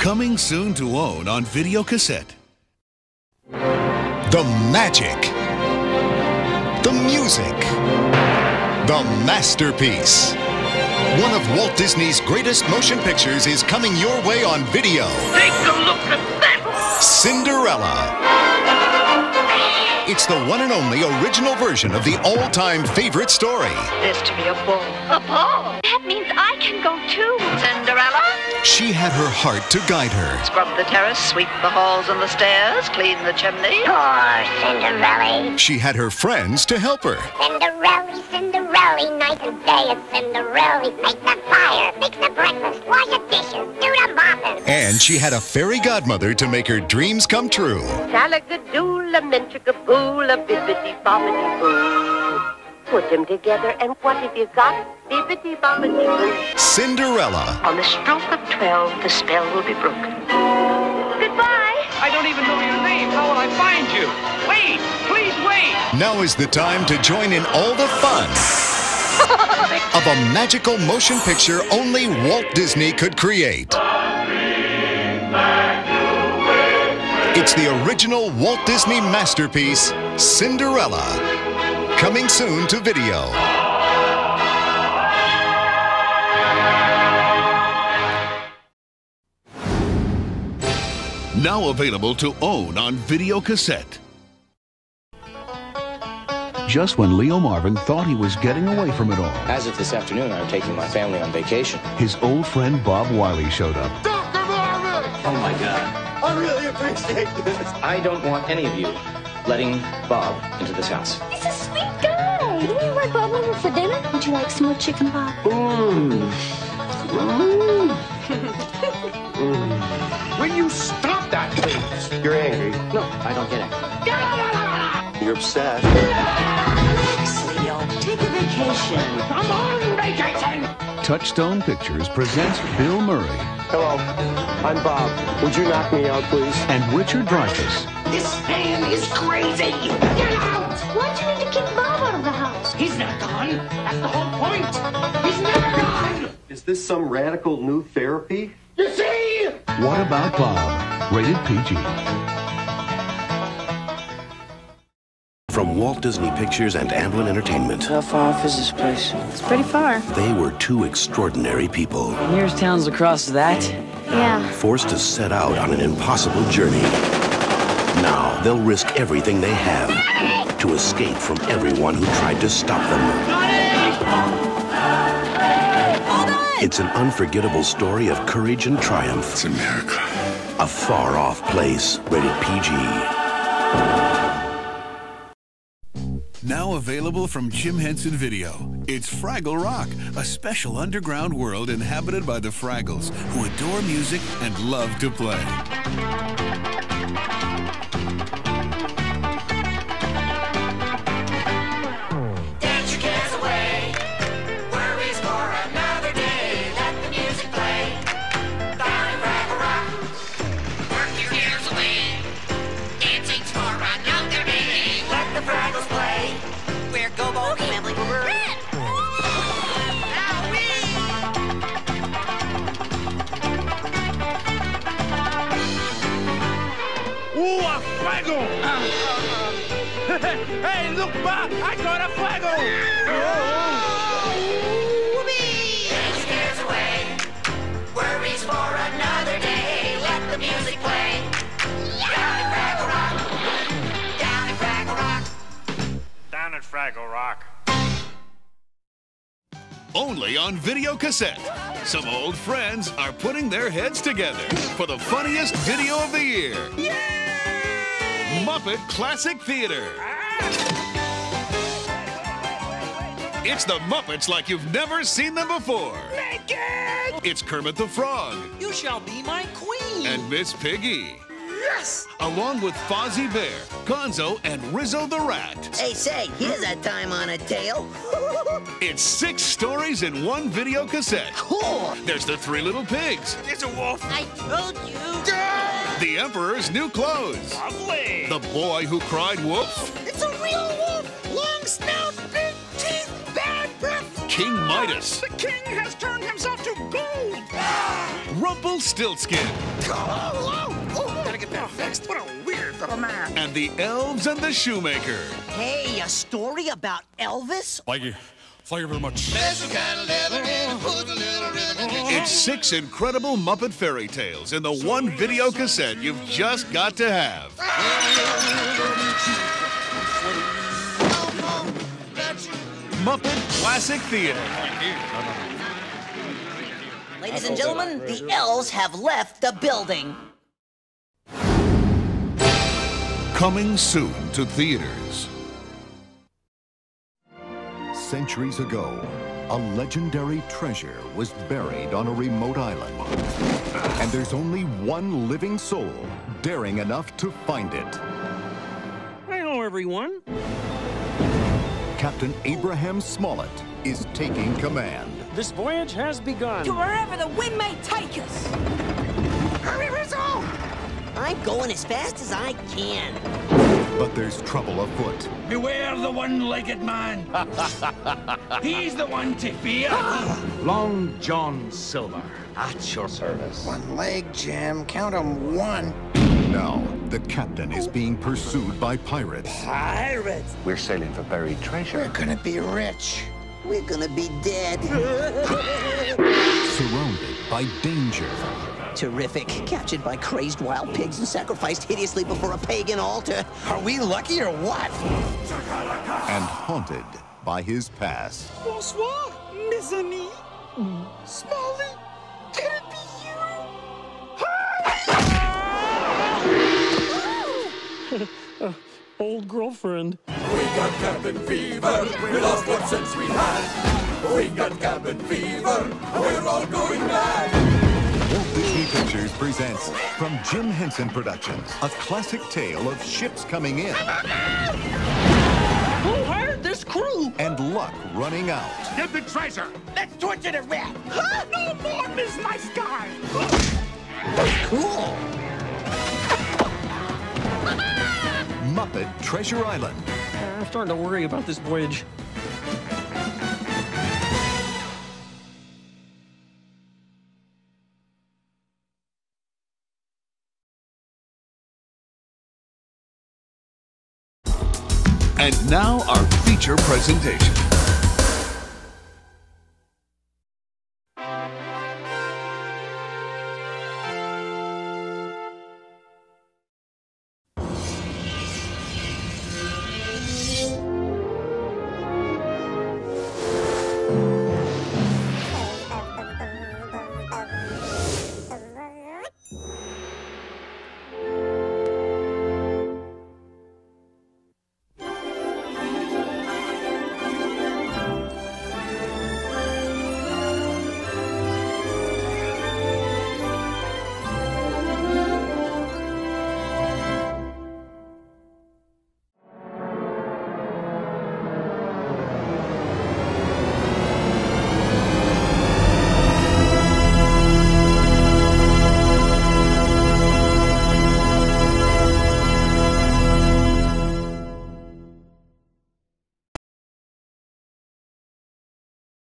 Coming soon to own on videocassette. The magic. The music. The masterpiece. One of Walt Disney's greatest motion pictures is coming your way on video. Take a look at that! Cinderella. It's the one and only original version of the all-time favorite story. This to be a ball. A ball? That means I can go too. Cinderella? She had her heart to guide her. Scrub the terrace, sweep the halls and the stairs, clean the chimney. Poor Cinderella. She had her friends to help her. Cinderella, Cinderella, night and day it's Cinderella. Make the fire, fix the breakfast, wash the dishes, do the mopping. And she had a fairy godmother to make her dreams come true. Shalagadoola, menchikaboola, bibbidi-bobbidi-boo. Put them together and what have you got? Bibbidi-bobbidi-boo. Cinderella. On the stroke of 12, the spell will be broken. Goodbye. I don't even know your name. How will I find you? Wait! Please wait! Now is the time to join in all the fun of a magical motion picture only Walt Disney could create. It's the original Walt Disney masterpiece, Cinderella. Coming soon to video. Now available to own on videocassette. Just when Leo Marvin thought he was getting away from it all, As of this afternoon, I'm taking my family on vacation. his old friend Bob Wiley showed up. Dr. Marvin! Oh my God. I really appreciate this. I don't want any of you letting Bob into this house. He's a sweet guy. Didn't you invite Bob over for dinner? Would you like some more chicken, Bob? Will you stop that, please? You're angry. No, I don't get it. You're upset. Relax, Leo. Take a vacation. I'm on vacation! Touchstone Pictures presents Bill Murray Hello, I'm Bob. Would you knock me out, please? and Richard Dreyfuss This man is crazy! Get out! Why'd you need to kick Bob out of the house? He's not gone. That's the whole point. He's never gone! Is this some radical new therapy? You see? What About Bob? Rated PG. From Walt Disney Pictures and Amblin Entertainment, How far off is this place? It's pretty far. they were two extraordinary people, Nearest town's across that. Yeah. forced to set out on an impossible journey. Now they'll risk everything they have to escape from everyone who tried to stop them. It's an unforgettable story of courage and triumph. It's America. A far-off place. Rated PG. Now available from Jim Henson Video. It's Fraggle Rock, a special underground world inhabited by the Fraggles, who adore music and love to play. Dance your cares away. Worries for another day. Let the music play. Down in Fraggle Rock. Work your cares away. Dancing's for another day. Let the Fraggles play. We're Go-Bo, Amblin, Red. Ooh, a Fraggle! Hey, look, Bob! I caught a Fraggle! Dance your cares away. Worries for another day. Let the music play. Down in Fraggle Rock. Down in Fraggle Rock. Down at Fraggle Rock. Only on videocassette. Some old friends are putting their heads together for the funniest video of the year. Muppet Classic Theater. It's the Muppets like you've never seen them before. Naked! It's Kermit the Frog You shall be my queen! and Miss Piggy, Yes! along with Fozzie Bear, Gonzo, and Rizzo the Rat. Hey, say, here's a time on a tale. It's 6 stories in one videocassette. Cool. There's the 3 Little Pigs, It's a wolf! I told you. the Emperor's New Clothes, Lovely! the Boy Who Cried Wolf, It's a real wolf. Long snout, big teeth, bad breath, King Midas. The king has turned himself to gold. Rumpelstiltskin. Gotta get that fixed. What a weird little man. And the elves and the shoemaker. Hey, a story about Elvis? Thank you. Thank you very much. It's 6 incredible Muppet fairy tales in the one video cassette you've just got to have. Muppet Classic Theater. Ladies and gentlemen, the elves have left the building. Coming soon to theaters. Centuries ago, a legendary treasure was buried on a remote island. And there's only one living soul daring enough to find it. Hello, everyone. Captain Abraham Smollett is taking command. This voyage has begun. To wherever the wind may take us. Hurry, Rizzo! I'm going as fast as I can. But there's trouble afoot. Beware the one-legged man. He's the one to fear. Long John Silver, at your service. One leg, Jim. Count 'em 1. Now, the captain is being pursued by pirates. Pirates? We're sailing for buried treasure. We're gonna be rich. We're gonna be dead. Surrounded by danger. Terrific. Captured by crazed wild pigs and sacrificed hideously before a pagan altar. Are we lucky or what? And haunted by his past. Bonsoir, mes amis. Smalley, can it be you? Old girlfriend. We got cabin fever. We lost what sense we had. We got cabin fever. We're all going mad. Walt Disney Pictures presents, from Jim Henson Productions, a classic tale of ships coming in. Who hired this crew? And luck running out. Get the treasure. Let's torture the rat. No more, Miss Nice Guy. Cool. Muppet Treasure Island. I'm starting to worry about this voyage. And now our feature presentation.